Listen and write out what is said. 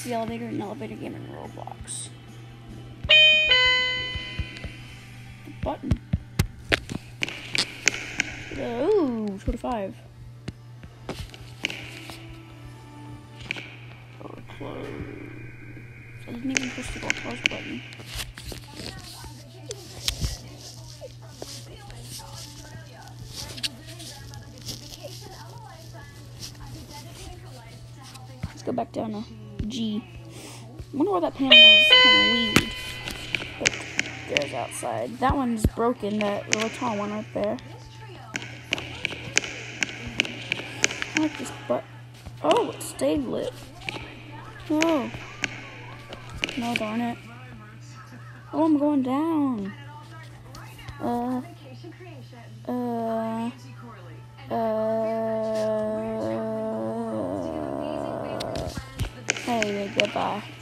Press the elevator in Elevator Game in Roblox. The button. Ooh, 25. Close. I didn't even push the close button. Let's go back down to G. I wonder why that panel is kind of weird. Look, there's outside. That one's broken, that really tall one right there. I like this, but oh, it stayed lit. Oh. No, darn it. Oh, I'm going down. Hey, goodbye.